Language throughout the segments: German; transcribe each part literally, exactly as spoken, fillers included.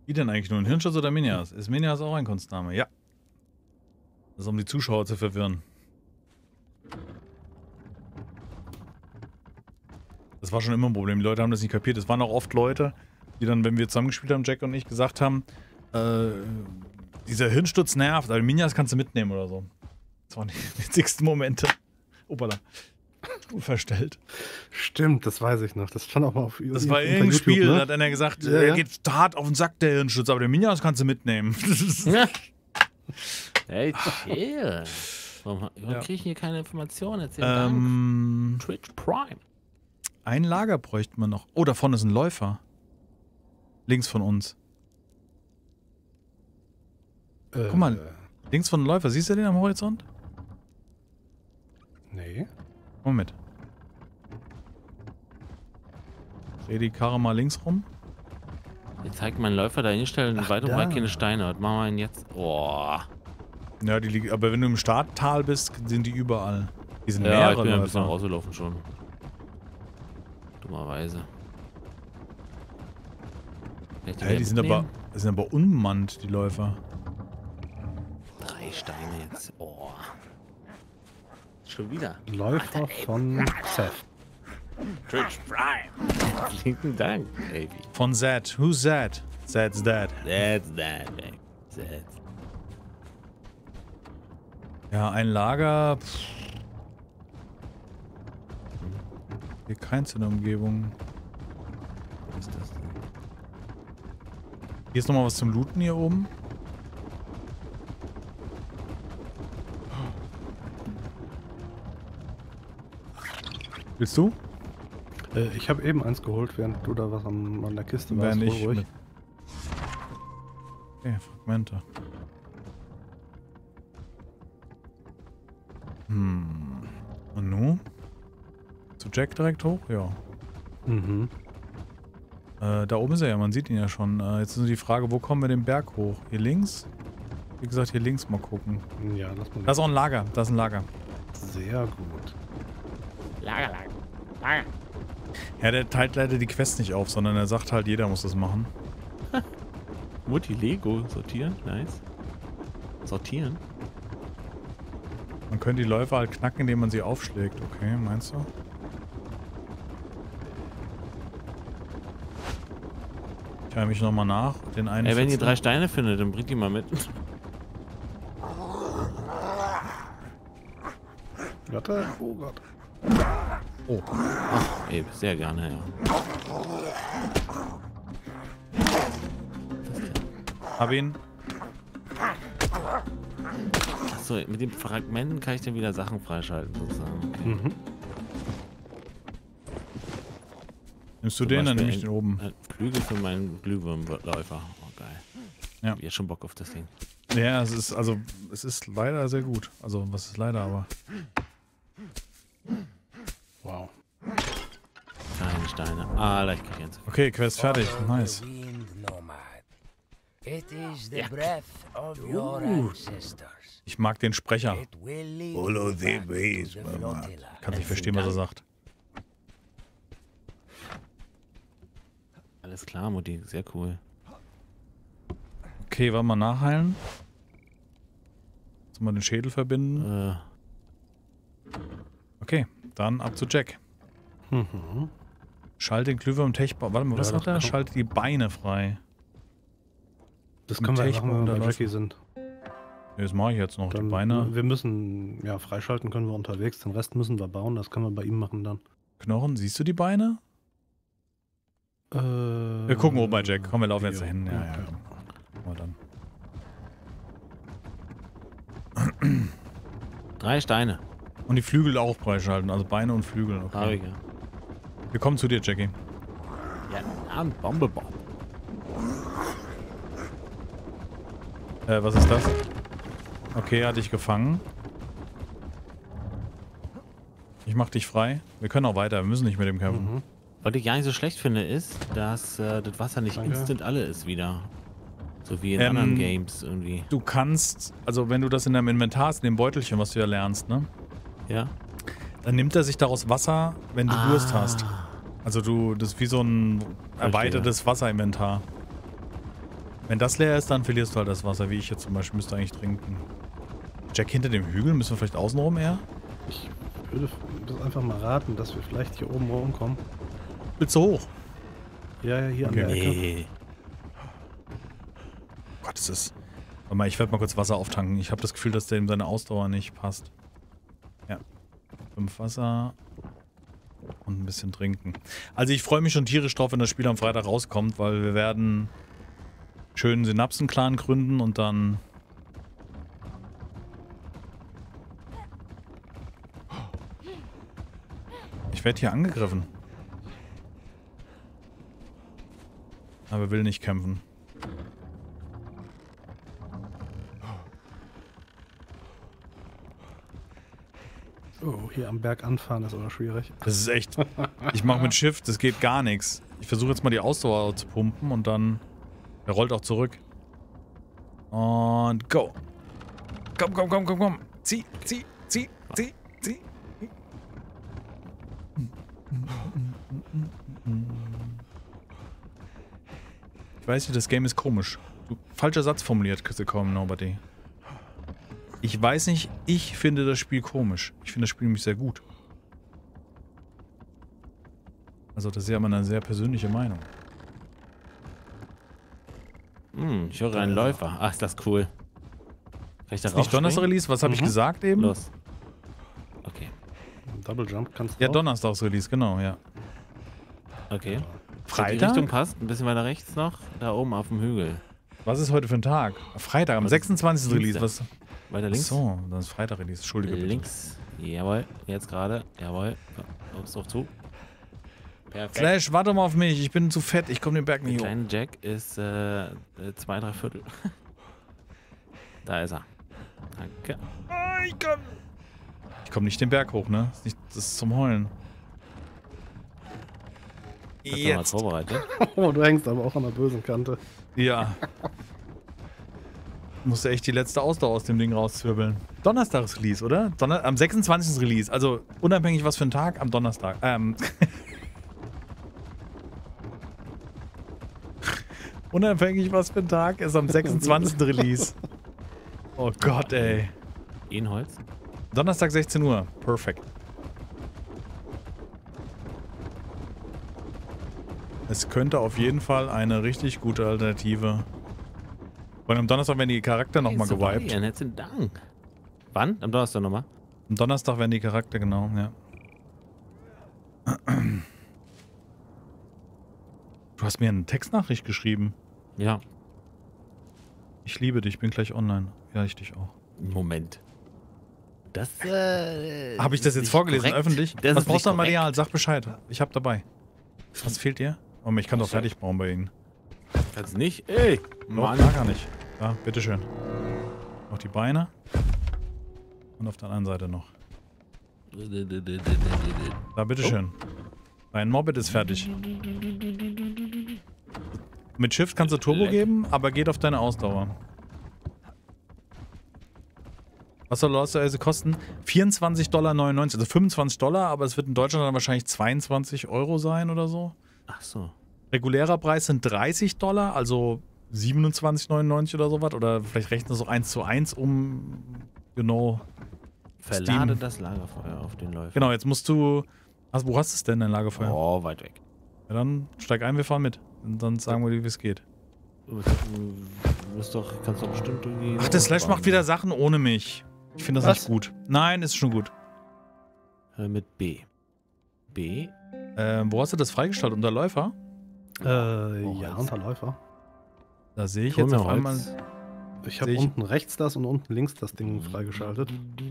Wie denn eigentlich nur ein Hirnschutz oder Minias? Ist Minias auch ein Kunstname? Ja. Das ist, um die Zuschauer zu verwirren. Das war schon immer ein Problem. Die Leute haben das nicht kapiert. Es waren auch oft Leute, die dann, wenn wir zusammengespielt haben, Jack und ich, gesagt haben, äh, dieser Hirnsturz nervt, aber Minias kannst du mitnehmen oder so. Das waren die witzigsten Momente. Opala. Verstellt. Stimmt, das weiß ich noch. Das stand auch mal auf Das war irgendein YouTube, Spiel, ne? Da hat einer gesagt, ja, er ja. geht hart auf den Sack, der Hirnschutz, aber der Minias kannst du mitnehmen. Ja. Hey, chill. Warum, warum Ja. kriege ich hier keine Informationen? Erzähl ähm, Dank. Twitch Prime. Ein Lager bräuchten wir noch. Oh, da vorne ist ein Läufer. Links von uns. Äh, Guck mal, links von dem Läufer. Siehst du den am Horizont? Nee. Komm mit. Dreh die Karre mal links rum. Jetzt zeigt mein Läufer da hinstellen und weit und da. breit keine Steine. Was machen wir denn jetzt? Oh. Ja, die liegen. Aber wenn du im Starttal bist, sind die überall. Die sind Ja, ich mehrere bin ein bisschen Läufer. rausgelaufen schon. Dummerweise. Kann ich Ja, wieder die sind aber, mitnehmen? die sind aber unbemannt, die Läufer. Drei Steine jetzt. Oh. Schon wieder. Läufer von Seth. Twitch Prime. Vielen Dank, Baby. Von Zed. Who's Zed? Zed's dead. That's that, baby. That's. Ja, ein Lager. Pff. Hier keins in der Umgebung. Was ist das denn? Hier ist nochmal was zum Looten hier oben. Willst du? Äh, ich habe eben eins geholt, während du da was an, an der Kiste Wer warst. nicht Hol ruhig. mit- Okay, Fragmente. Hm. Und nun? Zu Jack direkt hoch? Ja. Mhm. Äh, da oben ist er ja, man sieht ihn ja schon. Äh, jetzt ist nur die Frage, wo kommen wir den Berg hoch? Hier links? Wie gesagt, hier links mal gucken. Ja, lass mal. Da ist auch ein Lager, da ist ein Lager. Sehr gut. Lager, Lager. Lager. Ja, der teilt leider die Quest nicht auf, sondern er sagt halt, jeder muss das machen. Mutti Lego sortieren. Nice. Sortieren. Man könnte die Läufer halt knacken, indem man sie aufschlägt. Okay, meinst du? Ich höre mich nochmal nach. Den einen Ey, wenn ihr Pfützen- drei Steine findet, dann bringt die mal mit. Warte. Oh Gott. Oh, Ey, sehr gerne, ja. hab ihn. Achso, mit den Fragmenten kann ich dann wieder Sachen freischalten, sozusagen. Okay. Mhm. Nimmst du Zum den, dann Beispiel nehme ich den oben. ein Flügel für meinen Glühwürmläufer. Oh, geil. Ja. Ich hab jetzt schon Bock auf das Ding. Ja, es ist, also, es ist leider sehr gut. Also, was ist leider, aber... Wow. Keine Steine. Ah, leicht krieg ich eins. Okay, Quest fertig. Nice. It is the breath of your ancestors. Ich mag den Sprecher. It will lead Follow you the back ways, to the Mama. flotilla. Kann nicht verstehen, was er sagt. Alles klar, Mutti. Sehr cool. Okay, wollen wir nachheilen? Sollen wir den Schädel verbinden? Äh, Okay, dann ab zu Jack. Mhm. Schalt den Glühwürm Techbau. Warte mal, was Ja, sagt er? das- Schalt die Beine frei. Das Mit können wir einfach Technik mal, wenn wir bei unterlaufen. Jackie sind. Nee, das mache ich jetzt noch. Dann, die Beine, Wir müssen, ja, freischalten können wir unterwegs. Den Rest müssen wir bauen. Das können wir bei ihm machen dann. Knochen. Siehst du die Beine? Äh, Wir gucken oben bei Jack. Komm, wir laufen jetzt ja, dahin. Ja, ja, ja. ja. Gucken wir dann. drei Steine. Und die Flügel auch freischalten. Also Beine und Flügel. Hab Okay. ich ja. Wir kommen zu dir, Jackie. Ja, Namen, Bombe, Bombe. Äh, was ist das? Okay, er hat dich gefangen. Ich mach dich frei. Wir können auch weiter. Wir müssen nicht mit dem kämpfen. Mhm. Was ich gar nicht so schlecht finde, ist, dass äh, das Wasser nicht Danke. instant alle ist wieder. So wie in Ähm, anderen Games irgendwie. Du kannst, also wenn du das in deinem Inventar hast, in dem Beutelchen, was du ja lernst, ne? Ja? Dann nimmt er sich daraus Wasser, wenn du Durst hast. Also du, das ist wie so ein erweitertes Wasserinventar. Wenn das leer ist, dann verlierst du halt das Wasser, wie ich jetzt zum Beispiel müsste eigentlich trinken. Jack, hinter dem Hügel, müssen wir vielleicht außenrum eher? Ich würde das einfach mal raten, dass wir vielleicht hier oben rumkommen. Willst du hoch? Ja, ja, hier Okay. an der Ecke. Nee. Gott, es ist... Warte mal, ich werde mal kurz Wasser auftanken. Ich habe das Gefühl, dass der ihm seine Ausdauer nicht passt. Ja. Fünf Wasser und ein bisschen trinken. Also ich freue mich schon tierisch drauf, wenn das Spiel am Freitag rauskommt, weil wir werden schönen Synapsen-Clan gründen und dann... Ich werde hier angegriffen. Aber will nicht kämpfen. Oh, hier am Berg anfahren ist aber schwierig. Das ist echt... Ich mache mit Shift, das geht gar nichts. Ich versuche jetzt mal die Ausdauer zu pumpen und dann... Er rollt auch zurück. Und go. Komm, komm, komm, komm, komm. Zieh, zieh, zieh, zieh, zieh. Ich weiß nicht, das Game ist komisch. Du, falscher Satz formuliert, Come Nobody. Ich weiß nicht, ich finde das Spiel komisch. Ich finde das Spiel nämlich sehr gut. Also das ist ja immer eine sehr persönliche Meinung. Hm, ich höre einen Läufer. Ach, ist das cool. Kann ich da Ist nicht Donnerstag-Release? Was habe ich Mhm. gesagt eben? Los. Okay. Double Jump kannst du Ja, auch. Donnerstags-Release, genau, ja. Okay. Die Freitag? Richtung passt. Ein bisschen weiter rechts noch. Da oben auf dem Hügel. Was ist heute für ein Tag? Freitag, am Was? sechsundzwanzigsten Release. Dienstag. Was? Weiter links. So, dann ist Freitag-Release. Entschuldige bitte. Links. Jawohl. Jetzt gerade. Jawohl. Kommst drauf zu. Perfekt. Slash, warte mal auf mich. Ich bin zu fett. Ich komme den Berg Der nicht hoch. kleine Jack ist äh, äh, zwei, drei Viertel. Da ist er. Danke. Ah, ich komm. Ich komme nicht den Berg hoch, ne? Das ist, nicht, das ist zum Heulen. Hast du mal Jetzt. vorbereitet? Oh, du hängst aber auch an der bösen Kante. Ja. Musste echt die letzte Ausdauer aus dem Ding rauszwirbeln. Donnerstags-Release, oder? Donner am sechsundzwanzigsten Release. Also unabhängig was für ein Tag, am Donnerstag. Ähm. Unabhängig was für ein Tag ist am sechsundzwanzigsten Release. Oh Gott, ey. Ehenholz? Donnerstag sechzehn Uhr. Perfekt. Es könnte auf jeden Fall eine richtig gute Alternative. Und am Donnerstag werden die Charakter nochmal Hey, gewiped. Sebastian, herzlichen Dank. Wann? Am Donnerstag nochmal? Am Donnerstag werden die Charakter, genau, ja. Du hast mir eine Textnachricht geschrieben. Ja. Ich liebe dich, bin gleich online. Ja, ich dich auch. Moment. Das, äh... Habe ich das jetzt nicht vorgelesen, korrekt. öffentlich? Das Was ist brauchst du nicht an Material? Sag Bescheid. Ich hab dabei. Was fehlt dir? Oh, ich kann doch fertig bauen bei Ihnen. korrekt. Kannst nicht? Ey! Noch Mann. gar nicht. Ja, bitteschön. Noch die Beine. Und auf der anderen Seite noch. Da, bitteschön. Dein Moped ist fertig. Mit Shift kannst du Turbo Leck. geben, aber geht auf deine Ausdauer. Was soll das also kosten? vierundzwanzig Komma neunundneunzig Dollar, also fünfundzwanzig Dollar, aber es wird in Deutschland dann wahrscheinlich zweiundzwanzig Euro sein oder so. Ach so. Regulärer Preis sind dreißig Dollar, also siebenundzwanzig neunundneunzig oder sowas. Oder vielleicht rechnen wir so eins zu eins um, genau. Verlade Steam. das Lagerfeuer auf den Läufer. Genau, jetzt musst du... Also, wo hast du es denn, dein Lagerfeuer? Oh, weit weg. Ja, dann steig ein, wir fahren mit. Und dann sagen wir dir, wie es geht. Du bist doch, kannst doch bestimmt irgendwie... Ach, der Slash macht wieder Sachen ohne mich. Ich finde das Was? nicht gut. Nein, ist schon gut. Äh, mit B. B? Ähm, wo hast du das freigestellt? Unter Läufer? Äh, Oh, ja, Holz. Unterläufer. Da sehe ich jetzt auf einmal... Ich habe Sehe ich- unten rechts das und unten links das Ding freigeschaltet.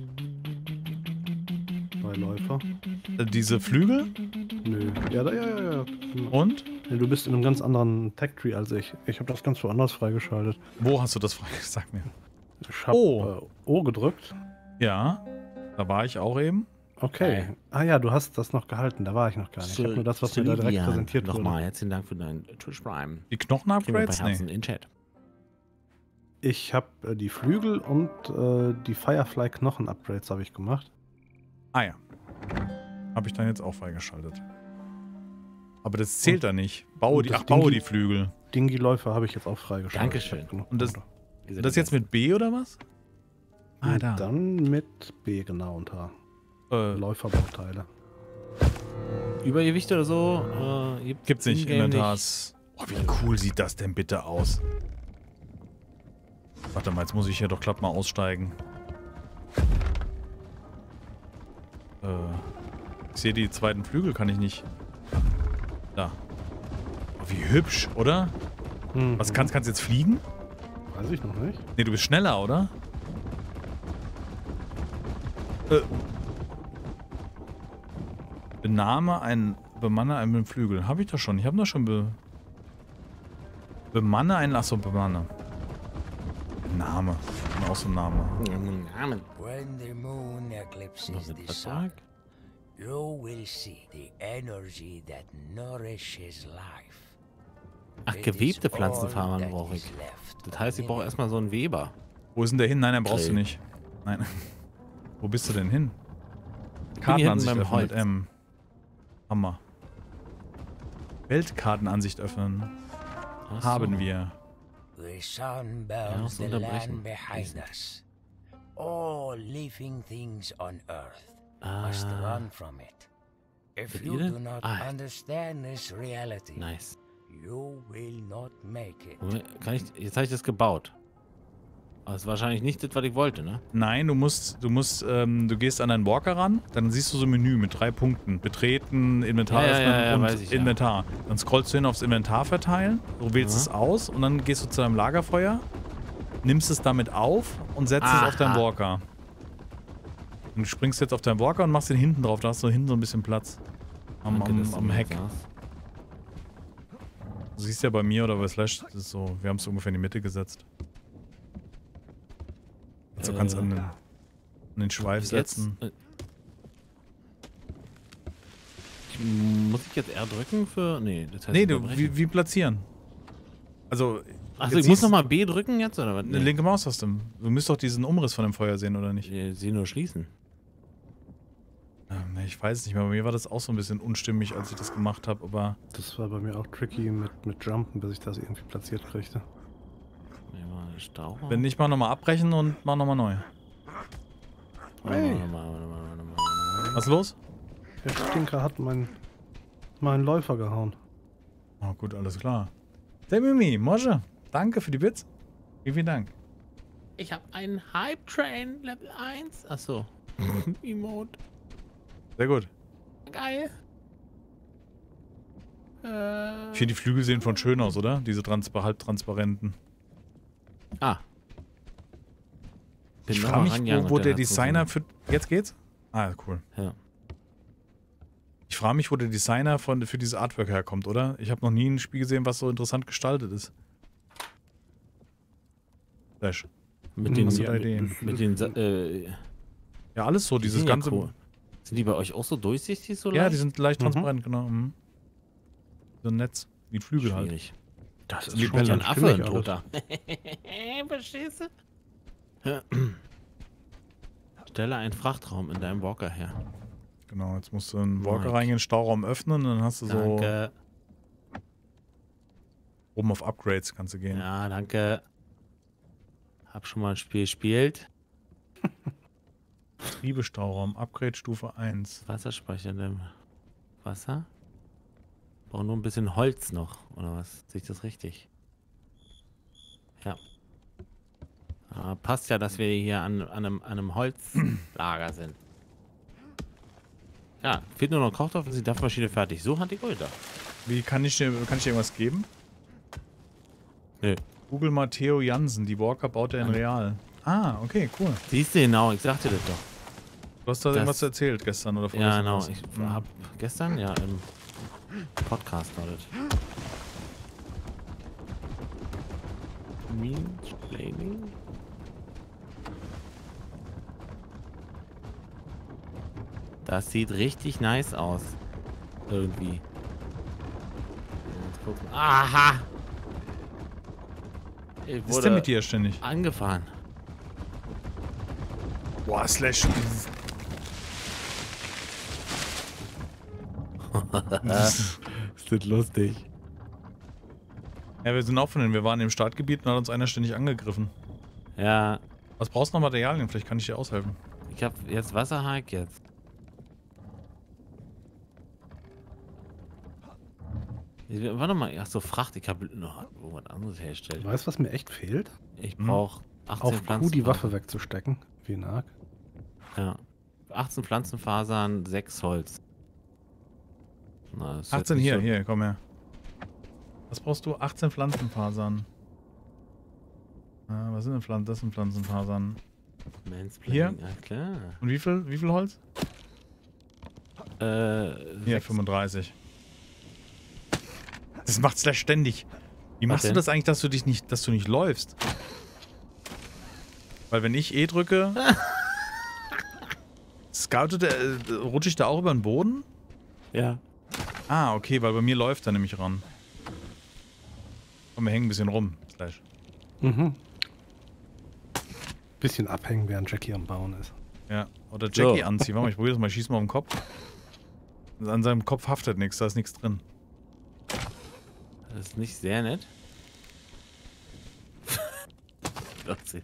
Bei Läufer. Äh, diese Flügel. Nö. Ja, da, ja, ja, ja. Und? Nee, du bist in einem ganz anderen Tech-Tree als ich. Ich habe das ganz woanders freigeschaltet. Wo hast du das freigestellt? Sag mir. Ich habe Oh. äh, O gedrückt. Ja, da war ich auch eben. Okay. Ah ja, du hast das noch gehalten. Da war ich noch gar nicht. Ich habe nur das, was mir da direkt Sylvia, präsentiert wurde. Nochmal, herzlichen Dank für deinen Twitch Prime. Die Kriegen wir ein Knochen-Upgrades? paar Herzen Nee. in Chat. Ich habe äh, die Flügel und äh, die Firefly-Knochen-Upgrades habe ich gemacht. Ah ja. Habe ich dann jetzt auch freigeschaltet. Aber das zählt da nicht. Baue Und die, das ach, baue Dingi- die Flügel. Dingi-Läufer habe ich jetzt auch freigeschaltet. Dankeschön. Genug Und das- Punkte. Ihr seid Das die jetzt mit B oder was? Ah, Und da. dann mit B, genau, unter Äh, Läuferbauteile. Besten. Übergewicht oder so äh, gibt's, gibt's nicht. in-game Inventars. Oh, wie cool sieht das denn bitte aus? Warte mal, jetzt muss ich hier doch glatt mal aussteigen. Äh, ich sehe die zweiten Flügel, kann ich nicht. Da. Oh, wie hübsch, oder? Mhm. Was kannst, kannst du jetzt fliegen? Weiß ich noch nicht. Nee, du bist schneller, oder? Äh. Benahme ein... Bemanne einen Flügel. Habe ich doch schon. Ich habe doch schon be... Bemanne einen... Achso, bemanne. Name. Auch so ein Name. Namen. When the moon Noch eclipses ein the sun, Vertrag? you will see the energy that nourishes life. Ach, It gewebte is all Pflanzenfasern that brauche is ich. left Das heißt, ich of brauche the erstmal so einen Weber. Wo ist denn der hin? Nein, den brauchst du Grill. nicht. Nein. Wo bist du denn hin? hier Kartenansicht hinten beim öffnen mit Holz. M. Hammer. Weltkartenansicht öffnen. Ach Haben so. wir. The sun Ja, burns so the unterbrechen. land behind us. All living things on earth must Ah, run from it. If Seht you ihr do das? not Ah. understand this reality, nice. you will not make it. Moment, Kann ich, jetzt habe ich das gebaut. Aber das ist wahrscheinlich nicht das, was ich wollte, ne? Nein, du musst, du musst, ähm, du gehst an deinen Walker ran, dann siehst du so ein Menü mit drei Punkten. Betreten, Inventar Ja, ja, öffnen ja, ja, und weiß ich, ja. Inventar. Dann scrollst du hin aufs Inventar verteilen, du wählst Aha. es aus und dann gehst du zu deinem Lagerfeuer, nimmst es damit auf und setzt es auf deinen Aha. Walker. Und du springst jetzt auf deinen Walker und machst den hinten drauf, da hast du hinten so ein bisschen Platz. Am, Danke, am, dass du am mir Heck. sagst. Du siehst ja bei mir oder bei Slash, das ist so, wir haben es ungefähr in die Mitte gesetzt. Also du kannst Äh, an den, an den Schweif Jetzt, setzen. äh, ich, muss ich jetzt R drücken für. Nee, das heißt Nee, du, unterbrechen. wie, wie platzieren? Also, Achso, jetzt ich muss siehst- nochmal B drücken jetzt, oder was? eine linke Maus hast du. Du müsst doch diesen Umriss von dem Feuer sehen, oder nicht? Ich sehe nur schließen. Ähm, ich weiß es nicht mehr. Bei mir war das auch so ein bisschen unstimmig, als ich das gemacht habe, aber Das war bei mir auch tricky mit, mit Jumpen, bis ich das irgendwie platziert kriegte. Nee, mal Stau. wenn nicht, mal nochmal abbrechen und mach nochmal neu. Warte Hey. mal, warte mal, warte mal, warte mal, warte mal. Was ist los? Der Stinker hat meinen meinen Läufer gehauen. Oh, gut, alles klar. Der Mimi, Mosche, danke für die Bits. Vielen, vielen Dank. Ich habe einen Hype Train Level eins. Achso. Emote. Sehr gut. Geil. Äh. Ich finde, die Flügel sehen von schön aus, oder? Diese transpa halbtransparenten. Ah. Bin Ich noch frage mal mich, rangegangen wo, wo und der dann hat's Designer für... Jetzt geht's? Ah, cool. Ja. Ich frage mich, wo der Designer von, für dieses Artwork herkommt, oder? Ich habe noch nie ein Spiel gesehen, was so interessant gestaltet ist. Slash. Mit den, Hast du da Ideen? mit den, Sa- äh, Ja, alles so, die dieses sind ja ganze... cool. Sind die bei euch auch so durchsichtig so Ja, leicht? die sind leicht Mhm. transparent, genau. Mhm. So ein Netz, wie ein Flügel halt. schwierig. Das ist schon Ja, Ja, ein Affe, stimmig ein alles. Toter. Verstehst du? Stelle einen Frachtraum in deinem Walker her. Genau, jetzt musst du einen Walker Mike. reingehen, Stauraum öffnen und dann hast du so Danke. oben auf Upgrades kannst du gehen. Ja, danke. Hab schon mal ein Spiel gespielt. Triebestauraum, Upgrade Stufe eins. Wasserspeicher im Wasser. Brauche nur ein bisschen Holz noch, oder was? Sehe ich das richtig? Ja. Ah, passt ja, dass wir hier an, an, einem, an einem Holzlager sind. Ja, fehlt nur noch ein Kochtopf und ist die Dampfmaschine fertig. So hat die Ulta. Wie kann ich dir, kann ich dir irgendwas geben? Nö. Google mal Theo Jansen, die Walker baut er in Real. Ah, okay, cool. Siehst du genau, ich sagte das doch. Du hast da Das- irgendwas erzählt gestern oder Ja, vorgestern. genau. was? Ich Hm. hab gestern, ja, im Podcast war das. Meansplaining? Das sieht richtig nice aus. Irgendwie. Jetzt gucken. Aha! Ich Was ist denn wurde mit dir ständig? angefahren. Boah, Slash. sind lustig. Ja, wir sind auch von denen. Wir waren im Startgebiet und hat uns einer ständig angegriffen. Ja, Was brauchst du noch Materialien? Vielleicht kann ich dir aushelfen. ich hab jetzt Wasserhike jetzt. Ich- Warte mal, ach so, Fracht, ich habe noch irgendwas anderes hergestellt. Weißt du, was mir echt fehlt? Ich Hm. brauche achtzehn Auf Q Pflanzen. die Waffe wegzustecken. Wie ein Arc. Ja. achtzehn Pflanzenfasern, sechs Holz. Na, das ist jetzt achtzehn nicht hier, so- hier, komm her. Was brauchst du? achtzehn Pflanzenfasern. Ah, was sind denn Pflanzen? Das sind Pflanzenfasern. Mansplaining, Hier? ja klar. Und wie viel, wie viel Holz? Äh, Hier, sechs. fünfunddreißig. Das macht Slash ständig. Wie machst du denn? das eigentlich, dass du dich nicht, dass du nicht läufst? Weil wenn ich E drücke, scoutet, äh, rutsche ich da auch über den Boden? Ja. Ah, okay, weil bei mir läuft er nämlich ran. Komm, wir hängen ein bisschen rum, Slash. Mhm. Bisschen abhängen, während Jackie am Bauen ist. Ja, oder Jackie So. anziehen. Warte mal, ich probiere das mal, ich schieß mal auf den Kopf. An seinem Kopf haftet nichts, da ist nichts drin. Das ist nicht sehr nett. vierzehn.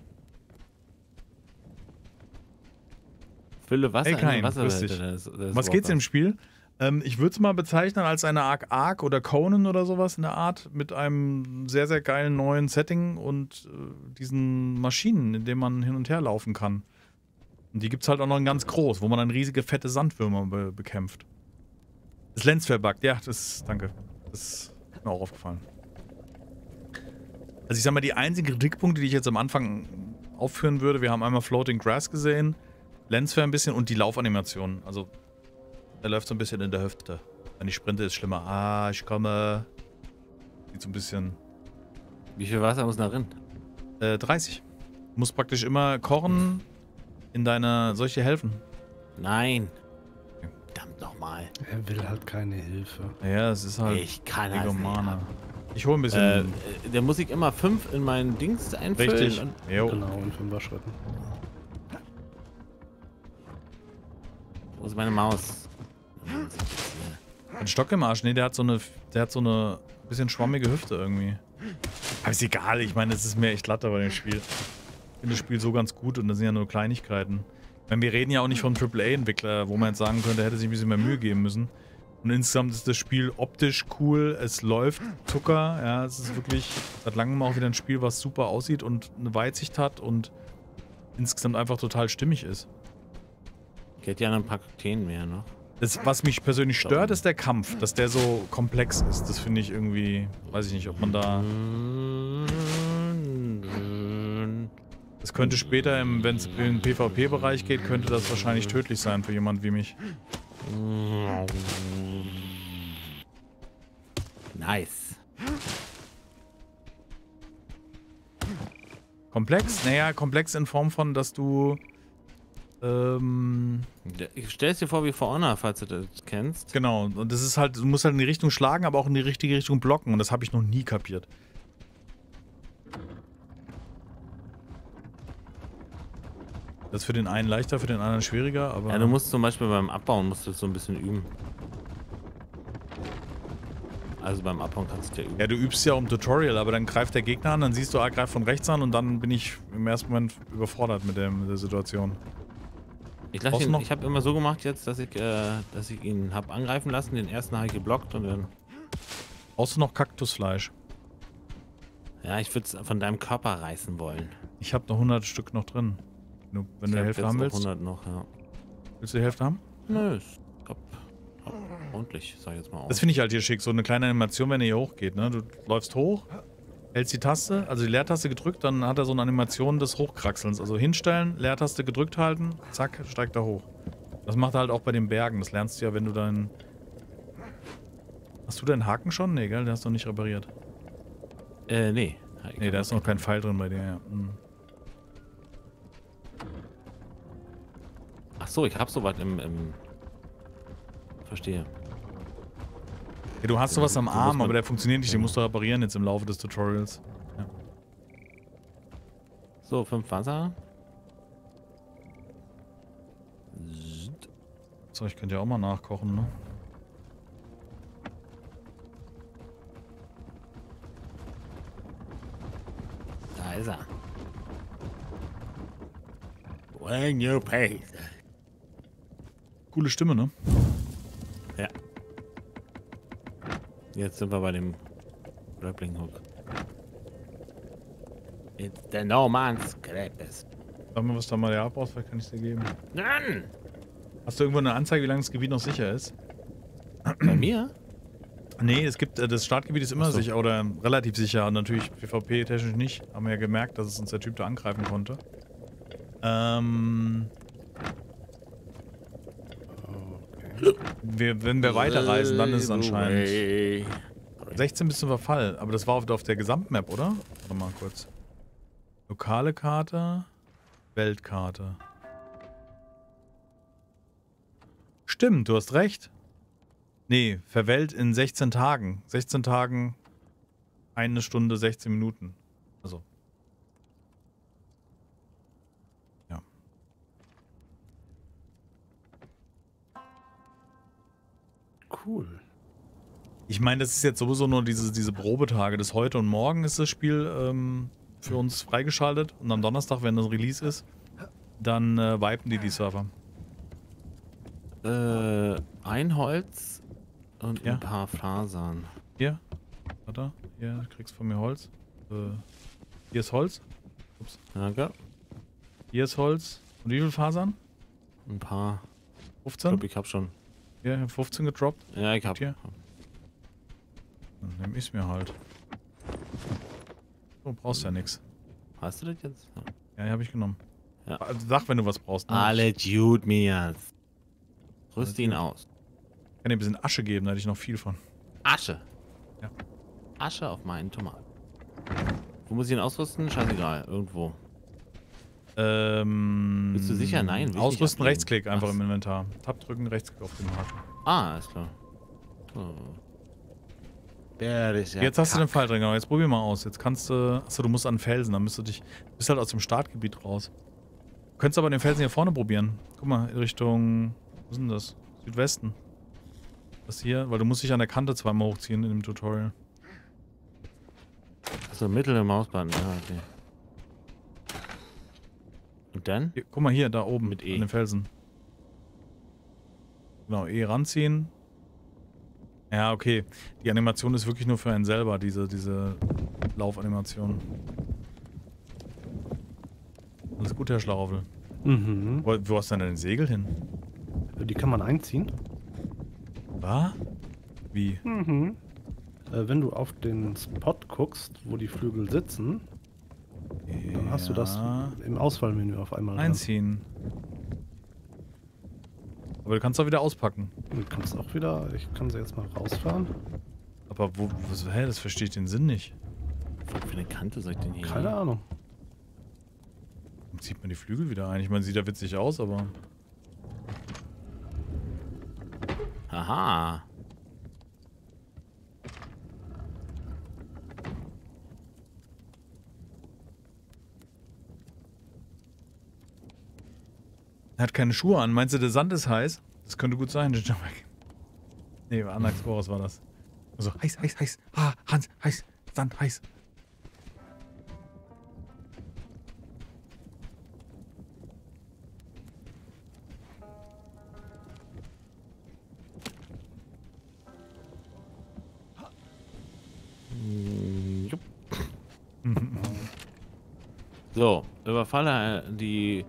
Fülle Wasser Hey, in Kain, den Wasser. grüß dich. Das, das Was geht's im Spiel? Ähm, ich würde es mal bezeichnen als eine Art Ark oder Conan oder sowas in der Art, mit einem sehr, sehr geilen neuen Setting und äh, diesen Maschinen, in denen man hin und her laufen kann. Und die gibt's halt auch noch in ganz groß, wo man dann riesige, fette Sandwürmer be bekämpft. Das Lens verbuggt, ja, das, danke. Das ist mir auch aufgefallen. Also ich sag mal, die einzigen Kritikpunkte, die ich jetzt am Anfang aufführen würde, wir haben einmal Floating Grass gesehen, Lensfair ein bisschen und die Laufanimation. Also er läuft so ein bisschen in der Hüfte. Wenn ich sprinte, ist schlimmer. Ah, ich komme. Sieht so ein bisschen. Wie viel Wasser muss da drin? Äh, dreißig. Du musst praktisch immer kochen in deiner. Soll ich dir helfen? Nein. Verdammt nochmal. Er will halt keine Hilfe. Ja, es ist halt. Ich kann das nicht Egomana. haben. Ich hole ein bisschen. Äh, der muss ich immer fünf in meinen Dings einfüllen. richtig. Und Jo. Genau, in Fünfer-Schritten. wo ist meine Maus? Ein Stock im Arsch. Nee, der hat so eine. Der hat so eine bisschen schwammige Hüfte irgendwie. Aber ist egal, ich meine, es ist mir echt Latte bei dem Spiel. Ich finde das Spiel so ganz gut und das sind ja nur Kleinigkeiten. Ich meine, wir reden ja auch nicht vom Triple A-Entwickler, wo man jetzt sagen könnte, er hätte sich ein bisschen mehr Mühe geben müssen. Und insgesamt ist das Spiel optisch cool, es läuft Zucker, ja, es ist wirklich seit langem auch wieder ein Spiel, was super aussieht und eine Weitsicht hat und insgesamt einfach total stimmig ist. Ich hätte ja noch ein paar Kakteen mehr noch. Das, was mich persönlich stört, ist der Kampf, dass der so komplex ist. Das finde ich irgendwie, weiß ich nicht, ob man da... Das könnte später, wenn es in den PvP-Bereich geht, könnte das wahrscheinlich tödlich sein für jemand wie mich. Nice. Komplex? Naja, komplex in Form von, dass du... Ähm, Ich stell es dir vor wie For Honor, falls du das kennst. genau, und das ist halt, du musst halt in die Richtung schlagen, aber auch in die richtige Richtung blocken und das habe ich noch nie kapiert. Das ist für den einen leichter, für den anderen schwieriger, aber... Ja, du musst zum Beispiel beim Abbauen musst du so ein bisschen üben. Also beim Abbauen kannst du ja üben. Ja, du übst ja um Tutorial, aber dann greift der Gegner an, dann siehst du, er greift von rechts an und dann bin ich im ersten Moment überfordert mit der, mit der Situation. Ich, lass Brauchst du ihn- noch- ich habe immer so gemacht jetzt, dass ich, äh, dass ich ihn hab angreifen lassen. Den ersten habe ich geblockt und dann. Brauchst du noch Kaktusfleisch? Ja, ich würde es von deinem Körper reißen wollen. Ich habe noch hundert Stück noch drin. Wenn du, wenn Ich du die hab Hälfte jetzt haben auch willst. hundert noch, ja. Willst du die Hälfte haben? Nö, ist hab, hab ordentlich, sag ich jetzt mal aus. Das finde ich halt hier schick, so eine kleine Animation, wenn er hier hochgeht. Ne? Du läufst hoch, hältst die Taste, also die Leertaste gedrückt, dann hat er so eine Animation des Hochkraxelns. Also hinstellen, Leertaste gedrückt halten, zack, steigt er hoch. Das macht er halt auch bei den Bergen. Das lernst du ja, wenn du deinen... Hast du deinen Haken schon? Nee, gell? Den hast du noch nicht repariert. Äh, nee. Ich Nee, hab da ist noch kein Pfeil drin bei dir, ja. Hm. Ach so, ich hab sowas im, im. Verstehe. Ja, du hast sowas am Du musst Arm, man- aber der funktioniert nicht. Den musst du reparieren jetzt im Laufe des Tutorials. So, fünf Wasser. So, ich könnte ja auch mal nachkochen, ne? ist er. When you pay. Coole Stimme, ne? Ja. Jetzt sind wir bei dem Grappling Hook. It's the No Man's Grapes. Sag mal, was da mal der abbrauchst, vielleicht kann ich dir geben. Nein! Hast du irgendwo eine Anzeige, wie lange das Gebiet noch sicher ist? Bei mir? Nee, es gibt, äh, das Startgebiet ist immer Ach so. sicher oder relativ sicher. Natürlich PvP-technisch nicht. Haben wir ja gemerkt, dass es uns der Typ da angreifen konnte. Ähm... Wir, wenn wir weiterreisen, dann ist es anscheinend sechzehn bis zum Verfall. Aber das war auf, auf der Gesamtmap, oder? Warte mal kurz. Lokale Karte, Weltkarte. Stimmt, du hast recht. Nee, verwelkt in sechzehn Tagen. sechzehn Tagen, eine Stunde, sechzehn Minuten. Also. Ja. Cool. Ich meine, das ist jetzt sowieso nur diese, diese Probetage. Das heute und morgen ist das Spiel ähm, für uns freigeschaltet. Und am Donnerstag, wenn das Release ist, dann äh, wipen die die Server. Äh, ein Holz und Ja. ein paar Fasern. Hier, warte, hier, du kriegst von mir Holz. Äh, hier ist Holz. Ups. Danke. Hier ist Holz. Und wie viel Fasern? Ein paar. Ich fünfzehn? glaube, ich hab schon. Ja, ich hab fünfzehn gedroppt. Ja, ich hab. Hier. Dann nehm ich's mir halt. Du brauchst ja nichts. Hast du das jetzt? Ja. Ja, die hab ich genommen. Ja. Also sag, wenn du was brauchst. Ne? Alle Jude mir. Rüst ihn gut. aus. Ich kann dir ein bisschen Asche geben, da hätte ich noch viel von. Asche. Ja. Asche auf meinen Tomaten. Wo muss ich ihn ausrüsten? Scheißegal. Irgendwo. Ähm, Bist du sicher? Nein, will ich nicht Ausrüsten, ablegen. Rechtsklick einfach Ach im Inventar. Tab drücken, Rechtsklick auf den Haken. Ah, alles klar. So. Der ist ja Jetzt hast du den kack. Falldringer, jetzt probier mal aus. Jetzt kannst du. Achso, du musst an den Felsen, dann müsst du dich. Du bist halt aus dem Startgebiet raus. Du könntest aber den Felsen hier vorne probieren. Guck mal, in Richtung. Wo ist denn das? Südwesten. Das hier, weil du musst dich an der Kante zweimal hochziehen in dem Tutorial. Achso, Mittel im Mausband. Ja, okay. Und dann? Hier, guck mal hier, da oben Mit E. an den Felsen. Genau, E ranziehen. Ja, okay. Die Animation ist wirklich nur für einen selber, diese, diese Laufanimation. Alles gut, Herr Schlauchel. Mhm. Wo, wo hast du denn dein Segel hin? Die kann man einziehen. Was? Wie? Mhm. Äh, wenn du auf den Spot guckst, wo die Flügel sitzen, dann hast du das Ja. im Auswahlmenü auf einmal. dran. Einziehen. Aber du kannst auch wieder auspacken. Du kannst auch wieder, ich kann sie jetzt mal rausfahren. Aber wo, was, hä, das verstehe ich den Sinn nicht. Was für eine Kante soll ich denn hier? Keine Ahnung. Dann zieht man die Flügel wieder ein. Ich meine, sieht ja witzig aus, aber... Aha. Er hat keine Schuhe an. Meinst du, der Sand ist heiß? Das könnte gut sein, Gingerback. Nee, bei Anaxoros war das. Also heiß, heiß, heiß. Ah, Hans, heiß. Sand, heiß. Mm, jupp. So, überfalle äh, die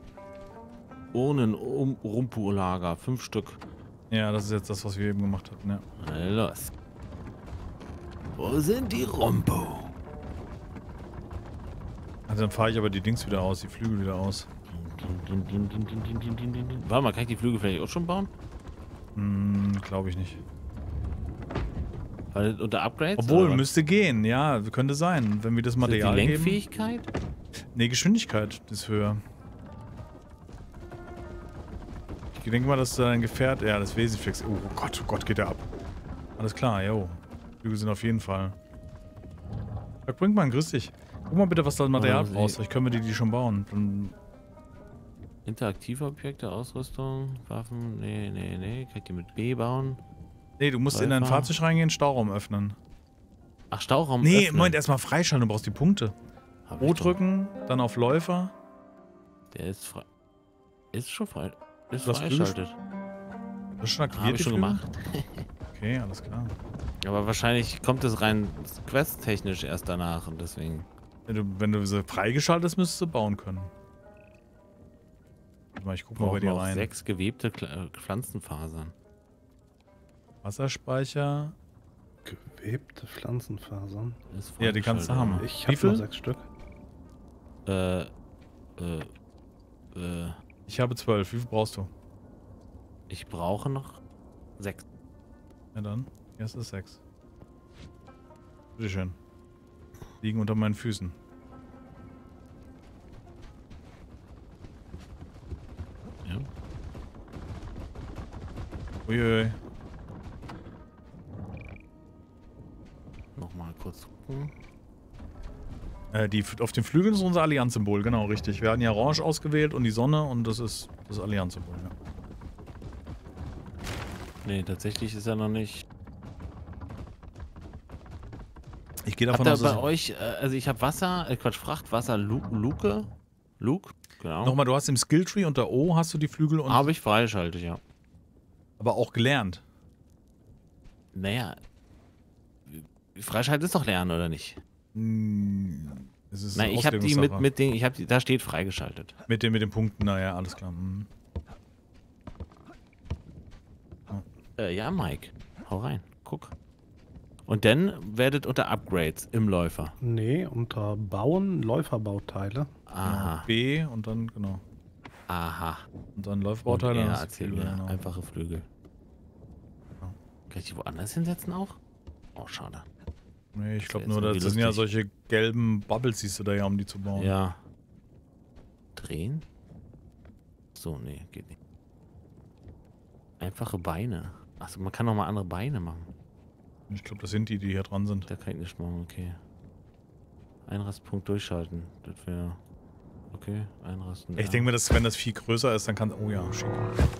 Urnen-Rumpu-Lager. Fünf Stück. Ja, das ist jetzt das, was wir eben gemacht hatten, ja. Na los. Wo sind die Rumpu? Also dann fahre ich aber die Dings wieder aus, die Flügel wieder aus. Warte mal, kann ich die Flügel vielleicht auch schon bauen? Hm, glaube ich nicht. Weil unter Upgrades? Obwohl, oder was? müsste gehen, ja, könnte sein, wenn wir das Ist das Material die geben. Lenkfähigkeit? Nee, Geschwindigkeit ist höher. Ich denke mal, dass dein Gefährt... Ja, das Wesiflex... Oh Gott, oh Gott, geht der ab. Alles klar, jo. Flügel sind auf jeden Fall. Herr Brinkmann, grüß dich. Guck mal bitte, was du an Material Oh, brauchst. sie- Vielleicht können wir die, die schon bauen. Dann Interaktive Objekte, Ausrüstung, Waffen, nee, nee, nee. Kann ich die mit B bauen? nee, du musst in dein Läufer. Fahrzeug reingehen, Stauraum öffnen. Ach, Stauraum Nee, öffnen. Moment, erstmal freischalten, du brauchst die Punkte. Hab O ich doch. drücken, dann auf Läufer. Der ist frei. Ist schon frei. Ist Du hast freigeschaltet. Das ist schon Habe aktiviert, ich die schon Flügel? gemacht. Okay, alles klar. Aber wahrscheinlich kommt es rein questtechnisch erst danach und deswegen. Wenn du, wenn du sie freigeschaltet hast, müsstest du bauen können. Warte mal, ich guck mal bei Brauchen dir wir auch rein. sechs gewebte Kle- äh, Pflanzenfasern. Wasserspeicher. Gewebte Pflanzenfasern. Ist Ja, die kannst du freigeschaltet, haben. Ich Wie habe viel? nur sechs Stück. Äh, äh, äh, Ich habe zwölf. Wie viel brauchst du? ich brauche noch sechs. Ja dann. Hier ist es sechs. Bitteschön. Liegen unter meinen Füßen. Ja. Uiui. Nochmal kurz gucken. Äh, die, auf den Flügeln ist unser Allianz-Symbol, genau, richtig. Wir hatten ja Orange ausgewählt und die Sonne und das ist das Allianz-Symbol, ja. Nee, tatsächlich ist er noch nicht. Ich gehe Habt davon ihr aus, dass... bei euch, äh, also ich habe Wasser, äh, Quatsch, Frachtwasser, Lu Luke? Luke? Genau. Nochmal, du hast im Skilltree unter O hast du die Flügel und... Habe ich freigeschaltet, ja. aber auch gelernt. Naja. Freischalten ist doch lernen, oder nicht? Hm, es ist Nein, ich habe die mit, Auslegungssache. mit den, ich habe die, da steht freigeschaltet. Mit den, mit den Punkten, naja, alles klar. Hm. Äh, ja, Mike. Hau rein. Guck. Und dann werdet unter Upgrades im Läufer. Nee, unter Bauen, Läuferbauteile. Aha. B und dann, genau. Aha. Und dann Und Läuferbauteile. er und das erzählt Flügel, mir genau. einfache Flügel. Ja. Kann ich die woanders hinsetzen auch? Oh, schade. Nee, ich Das glaube wär nur, jetzt das irgendwie sind ja lustig. solche gelben Bubbles, siehst du da ja, um die zu bauen. Ja. Drehen? So, nee, geht nicht. Einfache Beine. Achso, man kann noch mal andere Beine machen. Ich glaube, das sind die, die hier dran sind. Da kann ich nicht machen, okay. Einrastpunkt durchschalten. Das wäre. Okay, einrasten. Ich ja. denke mir, dass wenn das viel größer ist, dann kann... Oh ja, schick.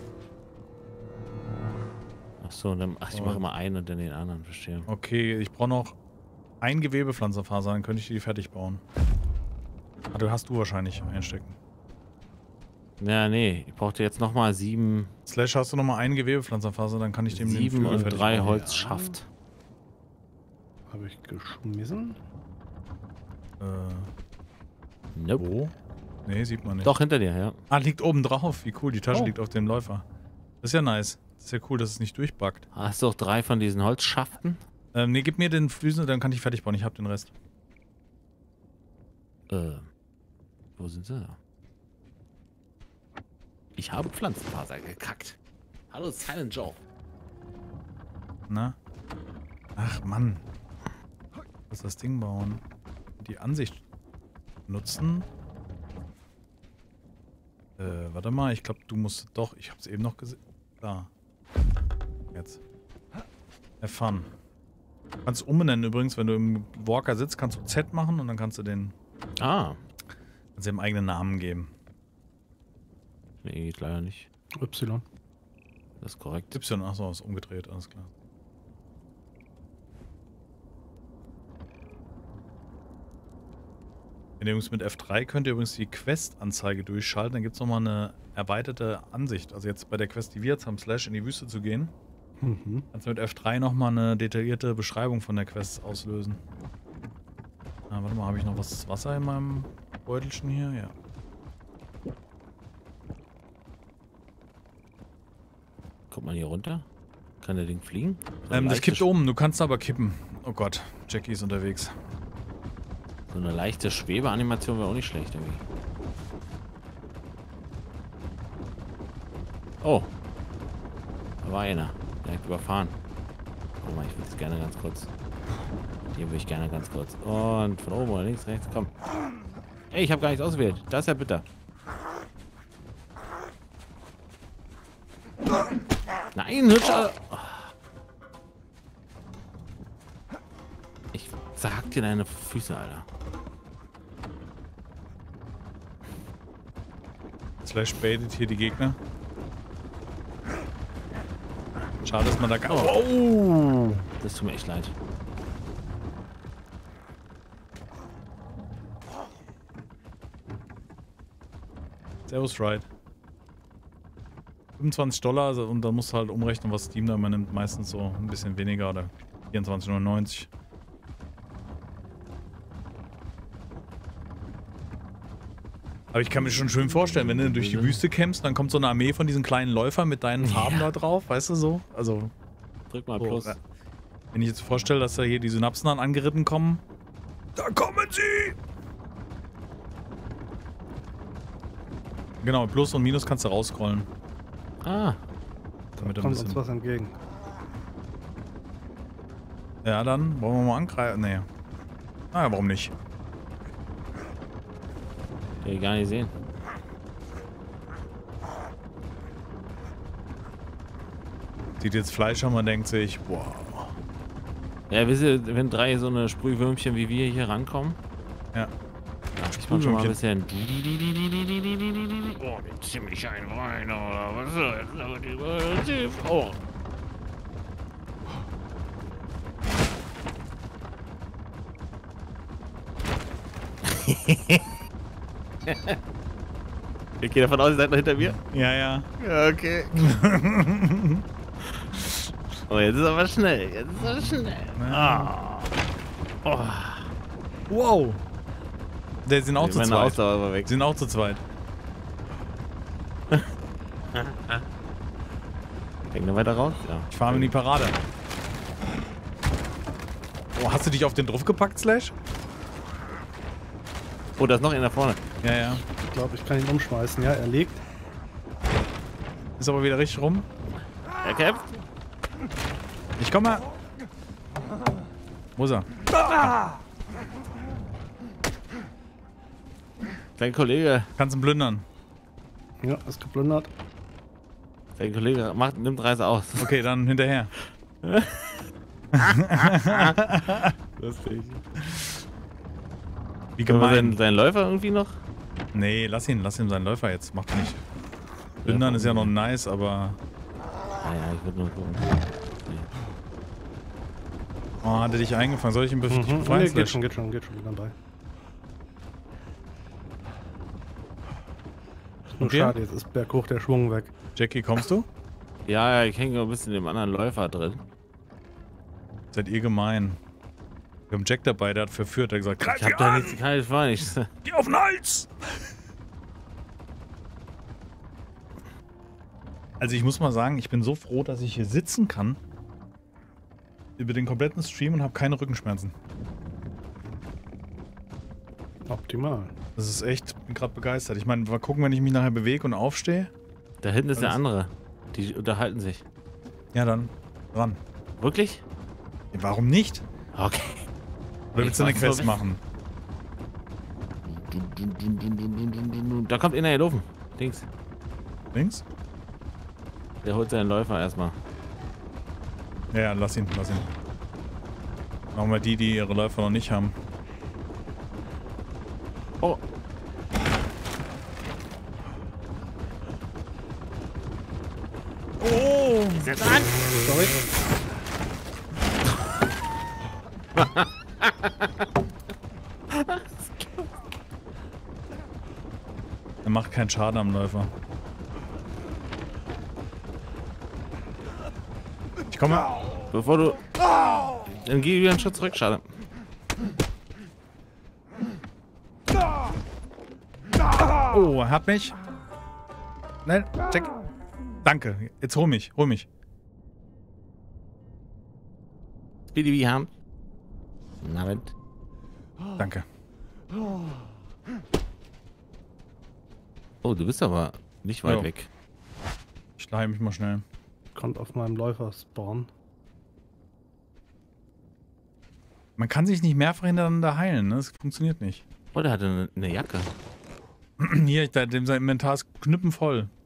Achso, dann. Ach, ich Oh. mache mal einen und dann den anderen, verstehe. Okay, ich brauche noch ein Gewebepflanzenfaser, dann könnte ich die fertig bauen. Ah, du hast du wahrscheinlich einstecken. Ja, nee, ich brauchte jetzt nochmal sieben, Slash, hast du noch mal einen Gewebepflanzenfaser, dann kann ich dem den sieben Flügel und fertig drei bauen. Holz schafft. Habe ich geschmissen. Äh, Nope. wo? Nee, sieht man nicht. Doch, hinter dir, ja. Ah, liegt oben drauf. Wie cool, die Tasche Oh. liegt auf dem Läufer. Das ist ja nice. Das ist ja cool, dass es nicht durchbackt. Hast du auch drei von diesen Holzschaften? Ähm, nee, gib mir den Füßen, dann kann ich fertig bauen. Ich hab den Rest. Äh, wo sind sie da? Ich habe Pflanzenfaser gekackt. Hallo, Silent Joe. Na? Ach, Mann. Lass das Ding bauen. Die Ansicht nutzen. Äh, warte mal. Ich glaube, du musst doch... Ich hab's eben noch gesehen. Da. Jetzt. Have fun. Du kannst umbenennen übrigens, wenn du im Walker sitzt, kannst du Z machen und dann kannst du den... Ah, Kannst du dem eigenen Namen geben. nee, geht leider nicht. Y. Das ist korrekt. Y, achso, ist umgedreht, alles klar. Wenn ihr übrigens mit F drei könnt ihr übrigens die Quest-Anzeige durchschalten, dann gibt es nochmal eine erweiterte Ansicht. Also jetzt bei der Quest, die wir jetzt haben, Slash in die Wüste zu gehen, Mhm. kannst du mit F drei nochmal eine detaillierte Beschreibung von der Quest auslösen. Ah, warte mal, habe ich noch was Wasser in meinem Beutelchen hier? Ja. Kommt man hier runter? Kann der Ding fliegen? So Ähm, eine das leichte kippt um, du kannst aber kippen. Oh Gott, Jackie ist unterwegs. Sch- So eine leichte Schwebeanimation wäre auch nicht schlecht irgendwie. Oh. Da war einer. Direkt überfahren. Guck mal, ich würde das gerne ganz kurz. Den würde ich gerne ganz kurz. Und von oben oder links, rechts, komm. Ey, ich habe gar nichts ausgewählt. Das ist ja bitter. Nein, hübscher. Ich sag dir deine Füße, Alter. Slash baitet hier die Gegner. Schade, dass man da gar... Oh! Das tut mir echt leid. Servus, Ride. fünfundzwanzig Dollar also, und dann musst du halt umrechnen, was Steam da immer nimmt. Meistens so ein bisschen weniger oder vierundzwanzig neunundneunzig. Aber ich kann mir schon schön vorstellen, wenn du durch die Wüste campst, dann kommt so eine Armee von diesen kleinen Läufern mit deinen Farben Ja. da drauf, weißt du so? Also, Drück mal so, Plus. ja. Wenn ich jetzt vorstelle, dass da hier die Synapsen dann angeritten kommen. Da kommen sie! Genau, Plus und Minus kannst du rausscrollen. Ah, Damit Da ein kommt uns bisschen. was entgegen. Ja, dann wollen wir mal angreifen. Nee. Naja, warum nicht? hab ich gar nicht sehen. Sieht jetzt Fleisch an, man denkt sich, wow. Ja, wisst ihr, wenn drei so eine Sprühwürmchen wie wir hier rankommen, Ja. dann kriegt man schon mal ein bisschen. Sprühwürmchen. Oh, ziemlich ein Wein oder was ist das? Oh. Ich gehe davon aus, ihr seid noch hinter mir. Ja, ja. Ja, okay. Oh, jetzt ist er aber schnell. Jetzt ist er schnell. Ah. Oh. Wow. Der sind auch zu Meine zweit. Ausdauer war weg. Die sind auch zu zweit. Denk noch weiter raus? Ja. Ich fahre in die Parade. Oh, hast du dich auf den drauf gepackt, Slash? Oh, da ist noch einer da vorne. Ja, ja. Ich glaube, ich kann ihn umschmeißen. Ja, er liegt. Ist aber wieder richtig rum. Er kämpft. Ich komm mal. Wo ist er? Dein Kollege, Kannst ihn plündern. Ja, ist geplündert. dein Kollege macht, nimmt Reise aus. Okay, dann hinterher. Lustig. Wie Können wir gemein. seinen, seinen Läufer irgendwie noch? Nee, lass ihn, lass ihn seinen Läufer jetzt. Macht nicht. Plündern ist ja noch nice, aber. Ah ja, ich würde nur gucken. Oh, hat er dich eingefangen? Soll ich ihn bef- dich Mhm. befreien? Nee, geht Slash? schon, geht schon, geht schon. Bin dabei. Nur Okay. schade, jetzt ist berghoch der Schwung weg. Jackie, kommst du? Ja, ja, ich hänge ein bisschen dem anderen Läufer drin. Seid ihr gemein. Wir haben Jack dabei, der hat verführt, der hat gesagt, greif Ich hab hier da an! nichts, kann ich war nichts. Geh auf den Hals! Also ich muss mal sagen, ich bin so froh, dass ich hier sitzen kann. Über den kompletten Stream und habe keine Rückenschmerzen. Optimal. Das ist echt, bin gerade begeistert. Ich meine, mal gucken, wenn ich mich nachher bewege und aufstehe. Da hinten ist der Alles- andere. Die unterhalten sich. Ja, dann ran. Wirklich? Ja, warum nicht? Okay. Oder willst du eine Ich weiß Quest nur, machen? Da kommt einer hier laufen. Links. Links? Der holt seinen Läufer erstmal. Ja, ja, lass ihn, lass ihn. Machen wir die, die ihre Läufer noch nicht haben. Oh. Oh! Setz an! Sorry. Er macht keinen Schaden am Läufer. Ich komme. Bevor du... Dann geh wieder einen Schritt zurück, schade. Oh, er hat mich. Nein, check. Danke. Jetzt hol mich, hol mich. Speedy wie haben. Na, wenn. Danke. Oh, du bist aber nicht weit Ja. weg. Ich leih mich mal schnell. Kommt auf meinem Läufer spawnen. Man kann sich nicht mehrfach hintereinander heilen, ne? Das funktioniert nicht. Oh, der hatte eine, eine Jacke. Hier, da- dem sein Inventar ist knüppenvoll.